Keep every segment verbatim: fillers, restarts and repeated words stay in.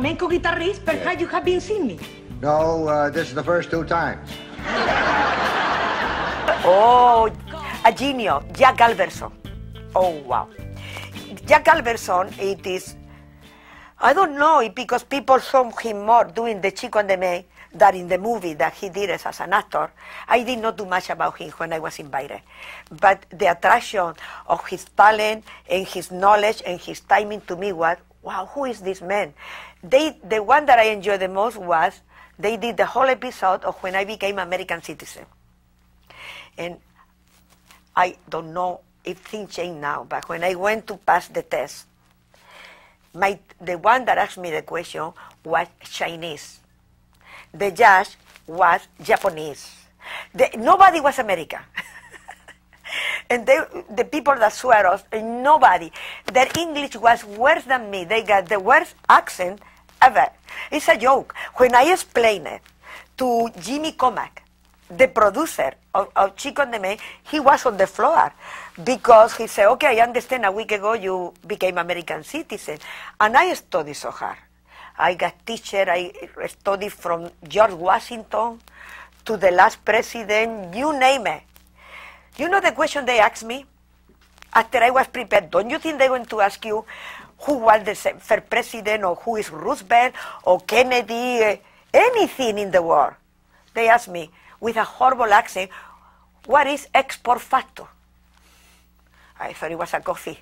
flamenco guitarist, perhaps you have been seeing me. No, uh, this is the first two times. Oh, a genio, Jack Alberson. Oh, wow. Jack Alberson, it is, I don't know if because people saw him more doing the Chico and the May than in the movie that he did as an actor. I did not do much about him when I was invited. But the attraction of his talent and his knowledge and his timing to me was, wow, who is this man? They, the one that I enjoyed the most was, they did the whole episode of when I became American citizen. And I don't know if things change now, but when I went to pass the test, my, the one that asked me the question was Chinese. The judge was Japanese. The, nobody was American. And they, the people that swear us, nobody. Their English was worse than me. They got the worst accent ever. It's a joke. When I explained it to Jimmy Comack, the producer of, of Chico and the May, he was on the floor because he said, okay, I understand a week ago you became American citizen. And I studied so hard. I got teacher, I studied from George Washington to the last president, you name it. You know the question they asked me? After I was prepared, don't you think they're going to ask you who was the first president or who is Roosevelt or Kennedy, uh, anything in the world? They asked me with a horrible accent, what is export factor? I thought it was a coffee.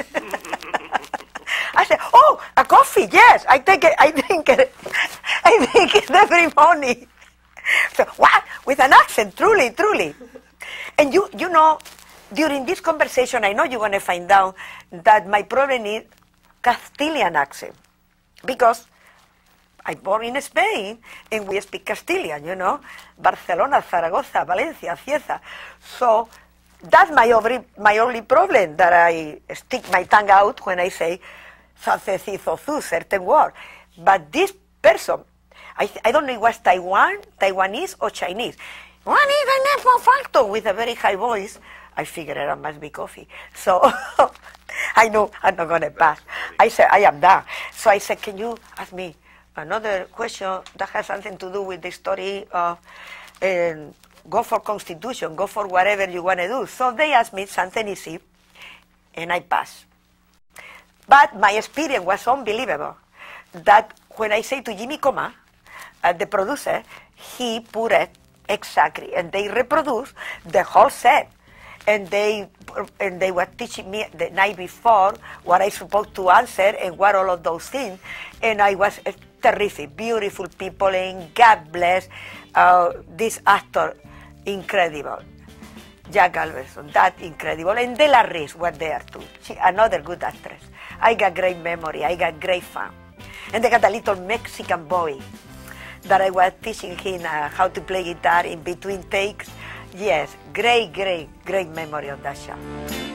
I said, oh, a coffee, yes, I take it, I drink it, I drink it every morning. So, what? With an accent, truly, truly. And you, you know, during this conversation, I know you're going to find out that my problem is Castilian accent. Because I'm born in Spain, and we speak Castilian, you know, Barcelona, Zaragoza, Valencia, Cieza. So that's my only, my only problem, that I stick my tongue out when I say certain word. But this person, I, I don't know if it was Taiwan, Taiwanese or Chinese. One is an export factor with a very high voice. I figured it must be coffee. So I know I'm not going to pass. I said, I am done. So I said, can you ask me another question that has something to do with the story of uh, go for Constitution, go for whatever you want to do. So they asked me something easy, and I passed. But my experience was unbelievable, that when I say to Jimmy Coma, uh, the producer, he put it exactly, and they reproduced the whole set. And they, and they were teaching me the night before what I supposed to answer and what all of those things. And I was uh, terrific, beautiful people, and God bless uh, this actor, incredible. Jack Alberson, that incredible. And Della Reese was there too, she, another good actress. I got great memory, I got great fun. And they got a little Mexican boy that I was teaching him uh, how to play guitar in between takes. Yes, great, great, great memory of that show.